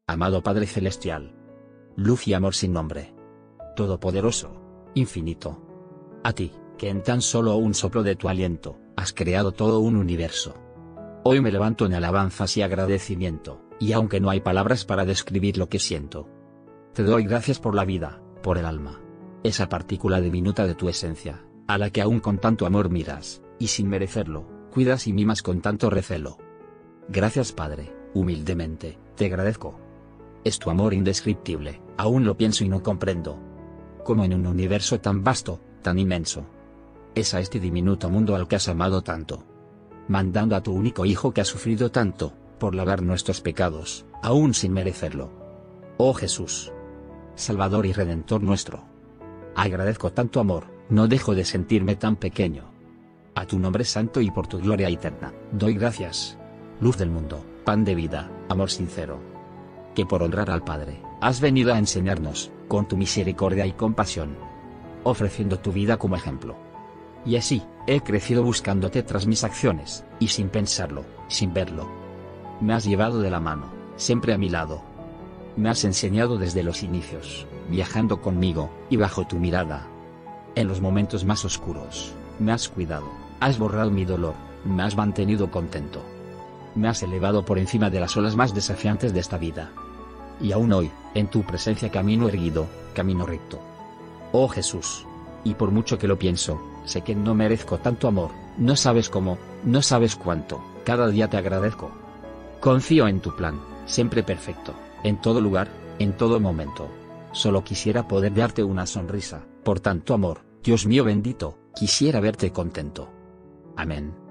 amado Padre Celestial, luz y amor sin nombre, todopoderoso, infinito. A ti, que en tan solo un soplo de tu aliento, has creado todo un universo. Hoy me levanto en alabanzas y agradecimiento, y aunque no hay palabras para describir lo que siento, te doy gracias por la vida, por el alma, esa partícula diminuta de tu esencia, a la que aún con tanto amor miras, y sin merecerlo, cuidas y mimas con tanto recelo. Gracias Padre, humildemente, te agradezco. Es tu amor indescriptible, aún lo pienso y no comprendo. Como en un universo tan vasto, tan inmenso, es a este diminuto mundo al que has amado tanto, mandando a tu único Hijo que ha sufrido tanto, por lavar nuestros pecados, aún sin merecerlo. Oh Jesús, Salvador y Redentor nuestro, agradezco tanto amor, no dejo de sentirme tan pequeño. A tu nombre santo y por tu gloria eterna, doy gracias. Luz del mundo, pan de vida, amor sincero, que por honrar al Padre, has venido a enseñarnos, con tu misericordia y compasión, ofreciendo tu vida como ejemplo. Y así, he crecido buscándote tras mis acciones, y sin pensarlo, sin verlo. Me has llevado de la mano, siempre a mi lado. Me has enseñado desde los inicios, viajando conmigo, y bajo tu mirada. En los momentos más oscuros, me has cuidado, has borrado mi dolor, me has mantenido contento. Me has elevado por encima de las olas más desafiantes de esta vida. Y aún hoy, en tu presencia camino erguido, camino recto. Oh Jesús, y por mucho que lo pienso, sé que no merezco tanto amor, no sabes cómo, no sabes cuánto, cada día te agradezco. Confío en tu plan, siempre perfecto, en todo lugar, en todo momento. Solo quisiera poder darte una sonrisa, por tanto amor, Dios mío bendito, quisiera verte contento. Amén.